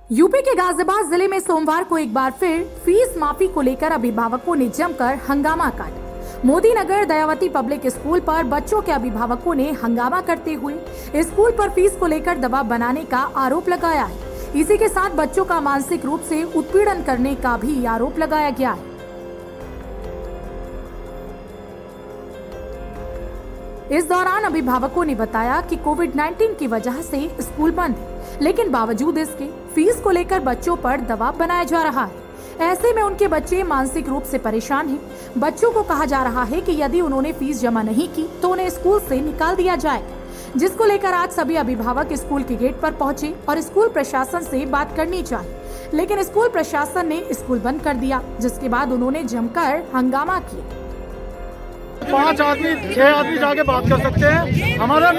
UP के गाजियाबाद जिले में सोमवार को एक बार फिर फीस माफी को लेकर अभिभावकों ने जमकर हंगामा काटा। Modinagar Dayawati public school पर बच्चों के अभिभावकों ने हंगामा करते हुए स्कूल पर फीस को लेकर दबाव बनाने का आरोप लगाया है। इसी के साथ बच्चों का मानसिक रूप से उत्पीड़न करने का भी आरोप लगाया गया है। इस दौरान अभिभावकों ने बताया कि कोविड-19 की वजह से स्कूल बंद है, लेकिन बावजूद इसके फीस को लेकर बच्चों पर दबाव बनाया जा रहा है। ऐसे में उनके बच्चे मानसिक रूप से परेशान हैं। बच्चों को कहा जा रहा है कि यदि उन्होंने फीस जमा नहीं की तो उन्हें स्कूल से निकाल दिया जाएगा, जिसको लेकर आज सभी अभिभावक स्कूल के गेट पर पहुंचे और स्कूल प्रशासन से बात करनी चाहिए, लेकिन स्कूल प्रशासन ने स्कूल बंद कर दिया, जिसके बाद उन्होंने जमकर हंगामा किया। 5 आदमी 6 आदमी जाके बात कर सकते हैं। हमारा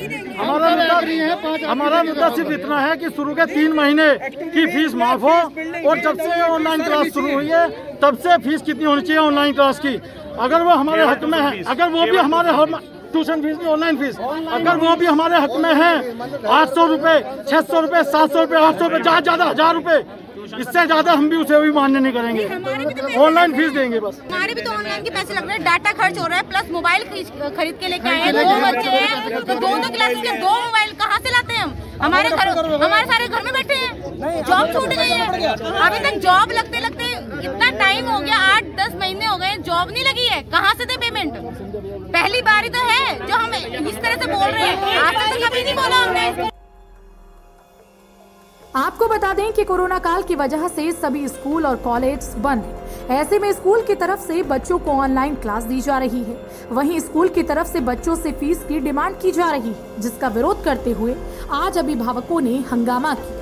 मुद्दा सिर्फ इतना है कि शुरू के 3 महीने की फीस माफ हो, और जब से ऑनलाइन क्लास शुरू हुई है तब से फीस कितनी होनी चाहिए ऑनलाइन क्लास की, अगर वो हमारे हक में है, अगर वो भी हमारे ट्यूशन फीस नहीं ऑनलाइन फीस, अगर वो भी हमारे हक में है 800 रुपए, 600 रुपए, 700 रुपए, 800 रुपए, ज्यादा 1000 रुपए, इससे ज्यादा हम भी उसे भी मान्य नहीं करेंगे। ऑनलाइन फीस देंगे बस। हमारे भी तो ऑनलाइन के पैसे लग रहे हैं, डाटा खर्च हो रहा है, प्लस मोबाइल खरीद के लेके आए हैं। 2 बच्चे हैं तो दोनों क्लासेस के 2 मोबाइल कहाँ से लाते हैं हम? हमारे सारे घर में बैठे हैं, जॉब छूट गई है। अभी तक जॉब लगते लगते इतना टाइम हो गया, 8-10 महीने हो गए, जॉब नहीं लगी है। कहाँ से दे पेमेंट? पहली बार ही तो है जो हम इस तरह से बोल रहे हैं, आज तक तो कभी नहीं बोला हमने। आपको बता दें कि कोरोना काल की वजह से सभी स्कूल और कॉलेज बंद हैं। ऐसे में स्कूल की तरफ से बच्चों को ऑनलाइन क्लास दी जा रही है, वहीं स्कूल की तरफ से बच्चों से फीस की डिमांड की जा रही है, जिसका विरोध करते हुए आज अभिभावकों ने हंगामा किया।